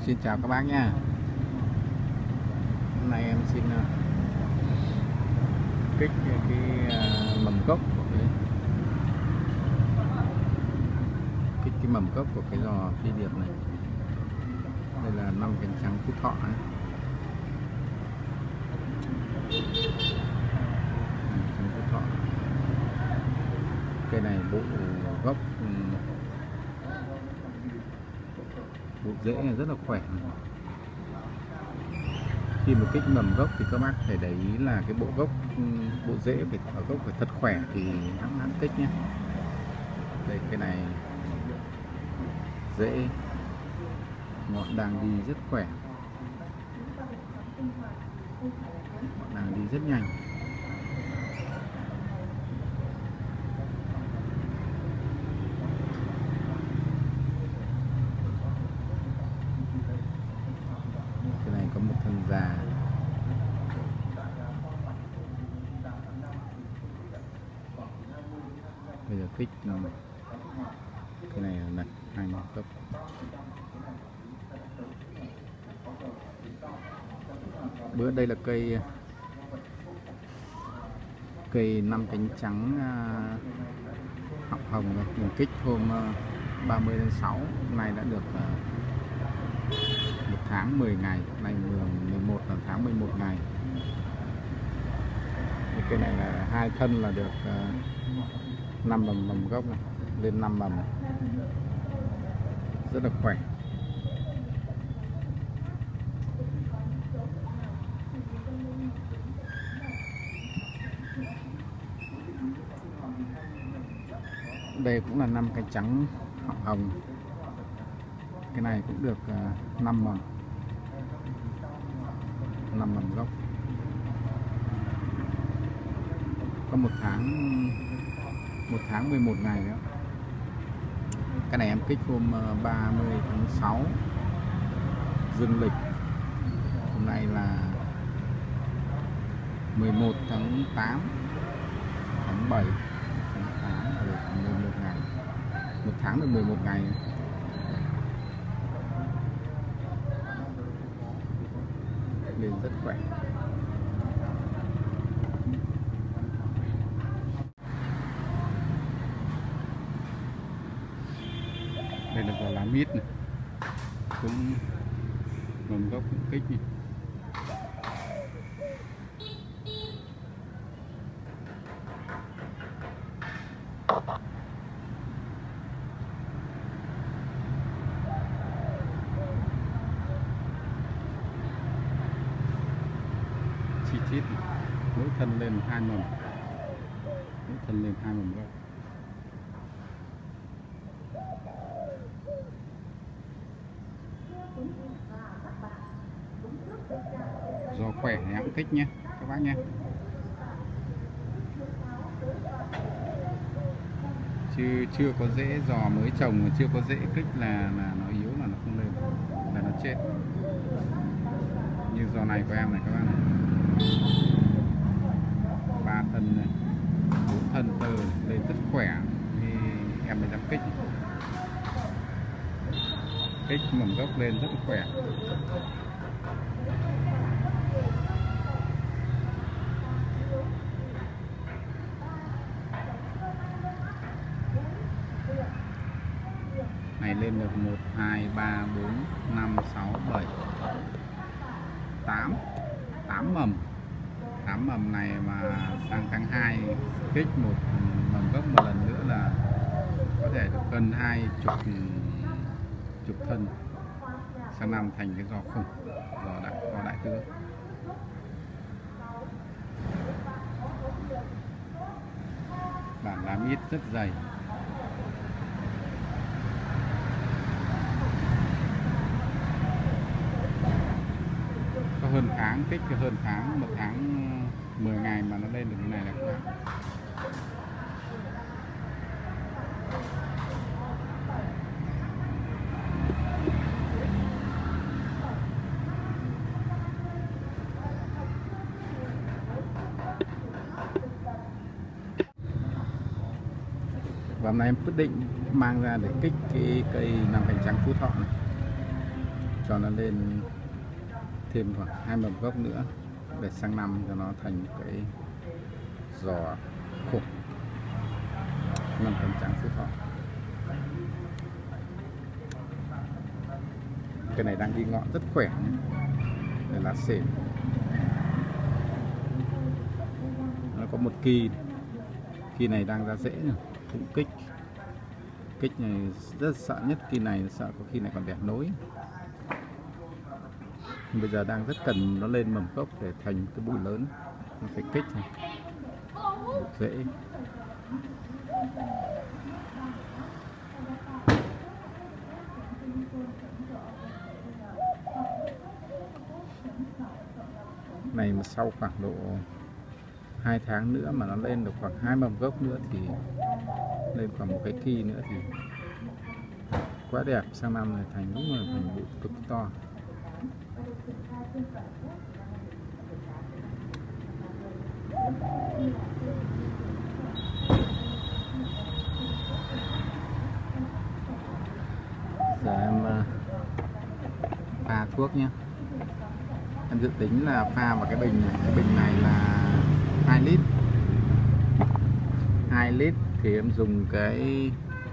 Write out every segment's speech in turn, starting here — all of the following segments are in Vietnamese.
Xin chào các bác nha. Hôm nay em xin kích cái mầm gốc của cái mầm gốc của cái giò phi điệp này. Đây là 5 cánh trắng Phú Thọ ấy. Phú Thọ. Cây này bộ gốc bộ rễ rất là khỏe. Khi mà kích mầm gốc thì các bác phải để ý là cái bộ gốc, bộ rễ phải ở gốc phải thật khỏe thì hãng kích nhé. Đây, cái này rễ ngọn đang đi rất khỏe, ngọn đang đi rất nhanh. Cái này có một thân già. Bây giờ kích cái này là hai mầm gốc. Bữa đây là cây 5 cánh trắng họng hồng này. Mình kích hôm 30/6, hôm nay đã được 1 tháng 10 ngày, nay 11 là tháng 11 ngày. Cây này là 2 thân là được 5 mầm gốc này, lên 5 mầm, rất là khỏe. Đây cũng là 5 cánh trắng họng hồng. Cái này cũng được 5 mầm, 5 mầm gốc. Có 1 tháng 11 ngày nữa. Cái này em kích hôm 30/6 dương lịch. Hôm nay là 11/8 tháng 7 tháng 8 là được 11 ngày. 1 tháng được 11 ngày. Lên rất khỏe. Đây là giò lá mít này, cũng mầm gốc cũng kích này. Chi chít này. Mỗi thân lên 2 mầm, mỗi thân lên 2 mầm gốc. Giò khỏe thì hãng kích nhé các bác nhé. Chưa có rễ, giò mới trồng mà chưa có rễ kích là nó yếu, là nó không lên, là nó chết. Như giò này của em này các bác này, 3 thân này, 4 thân tơ này, lên rất khỏe thì em mới dám kích. Kích mầm gốc lên rất khỏe. Này lên được 1, 2, 3, 4, 5, 6, 7, 8 mầm. 8 mầm này mà sang tháng 2 kích một mầm gốc một lần nữa là có thể được gần 20 thân. Sang năm thành cái giò khủng, giò đại tứ. Bản lá mít rất dày. Có hơn tháng, kích hơn tháng, 1 tháng 10 ngày mà nó lên được cái này là khỏe. Và hôm nay em quyết định mang ra để kích cái cây 5 cánh trắng Phú Thọ này. cho nó lên thêm khoảng 2 mầm gốc nữa để sang năm cho nó thành cái giò khủng 5% Phú Thọ. Cái này đang đi ngọn rất khỏe nhé. Đây là sển, nó có một kỳ này đang ra rễ rồi, cũng kích này rất sợ nhất, kỳ này sợ có khi này còn đẻ nối. Bây giờ đang rất cần nó lên mầm gốc để thành cái bụi lớn, nó phải kích này, dễ. Này mà sau khoảng độ 2 tháng nữa mà nó lên được khoảng 2 mầm gốc nữa thì lên khoảng một cái kỳ nữa thì quá đẹp. Sang năm này thành đúng là thành bụi cực to. Giờ em pha thuốc nhé. Em dự tính là pha vào cái bình này. Cái bình này là 2 lít. 2 lít thì em dùng cái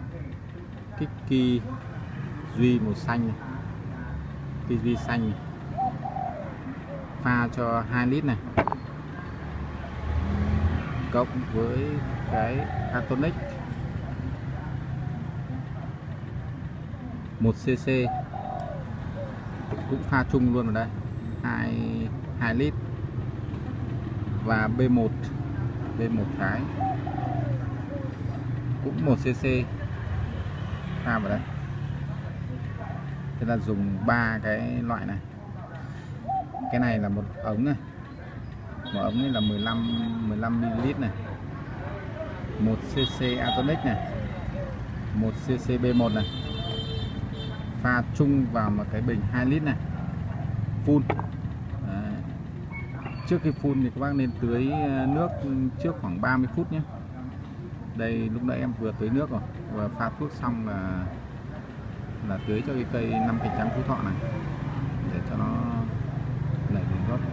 Kiki Duy màu xanh này. Kiki xanh này. Pha cho 2 lít này, cộng với cái Atonic 1cc cũng pha chung luôn vào đây, 2 lít, và B1 cái cũng 1cc pha vào đây. Thế là dùng 3 cái loại này. Cái này là một ống này, một ống này là 15 ml này, 1cc Atonic này, 1cc B1 này, pha chung vào một cái bình 2 lít này, phun. Đấy. Trước khi phun thì các bác nên tưới nước trước khoảng 30 phút nhé. Đây lúc nãy em vừa tưới nước rồi, và pha thuốc xong là tưới cho cái cây 5 cành trắng Phú Thọ này để cho nó nảy đường gốc.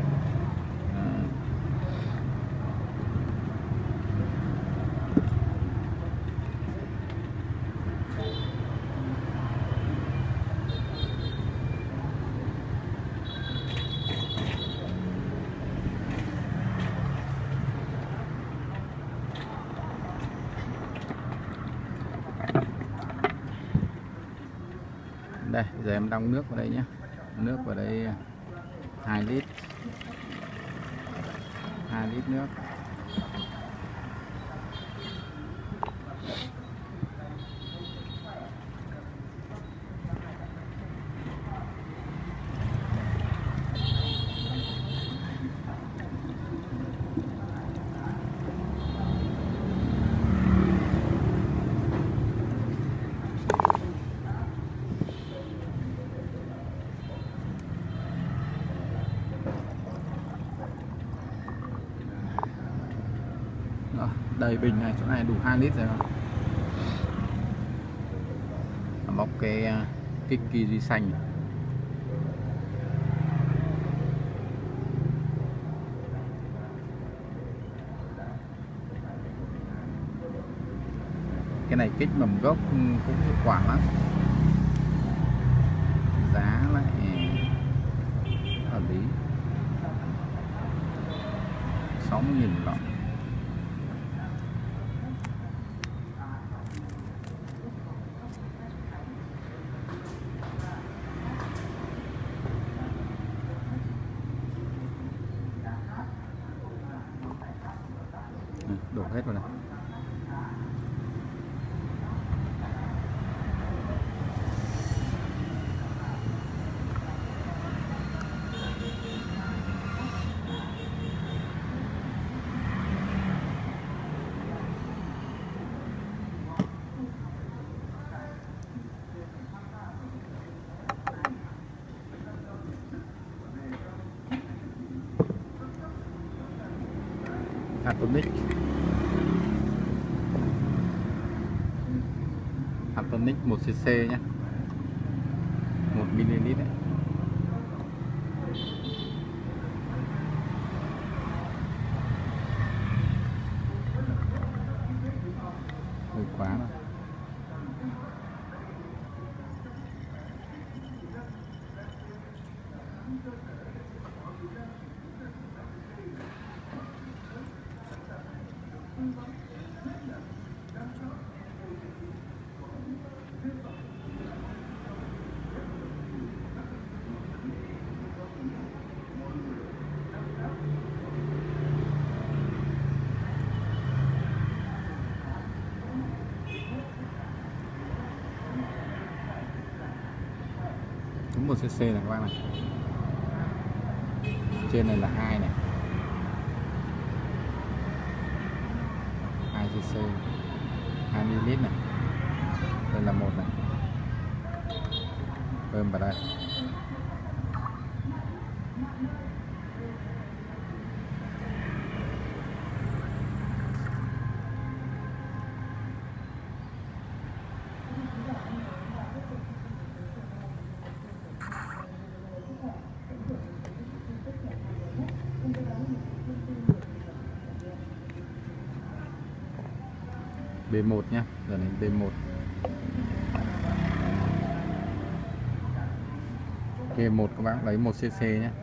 Đây, giờ em đong nước vào đây nhé. Nước vào đây 2 lít. 2 lít nước. Đầy bình này, chỗ này đủ 2 lít rồi. Bóc cái Kiki Duy xanh này. Cái này kích mầm gốc cũng hiệu quả lắm, giá lại hợp lý, 60.000 lọ. Đổ hết vào đây. Atonic 1cc nhé, 1 ml đấy. hơi quá rồi. Đúng 1cc này các bác này. Trên này là 2 này. 2cc 20 lít này. Đây là 1 này. Bơm vào đây. B1 nhá, giờ đến B1. B1 các bác lấy 1cc nhé.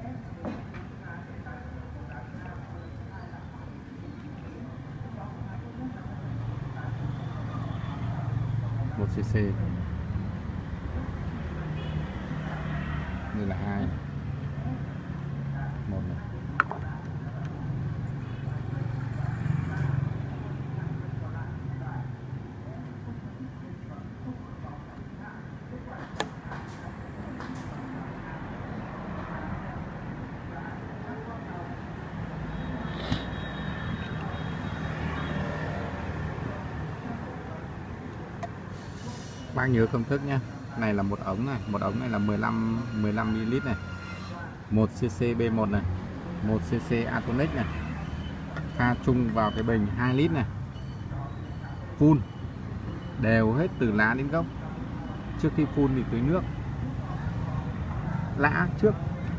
Một cc. Đây là 2. 1 này. Bác nhớ công thức nhé. Này là một ống này, một ống này là 15 ml này. 1cc B1 này, 1cc Atonic này. Pha chung vào cái bình 2 lít này. Phun đều hết từ lá đến gốc. Trước khi phun thì tưới nước lã trước.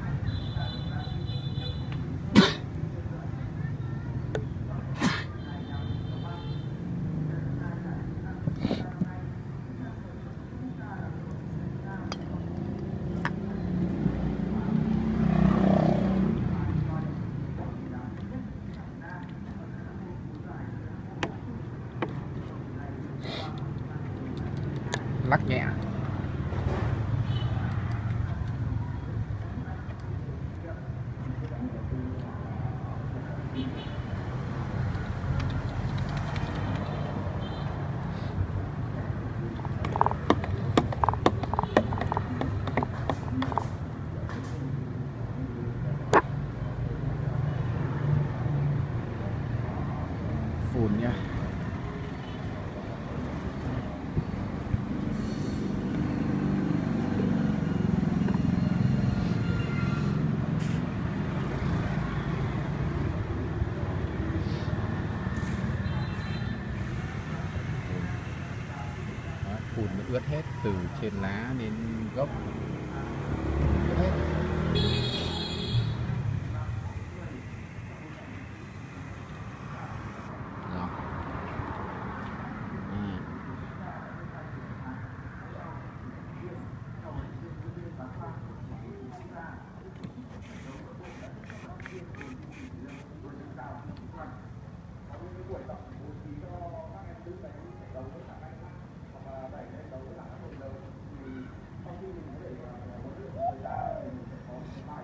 Lắc nhẹ. Phun nhá. Phun nó ướt hết từ trên lá đến gốc, ướt hết. Đó.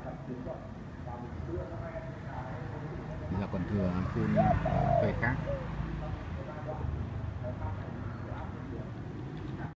Là còn thừa phun cây khác.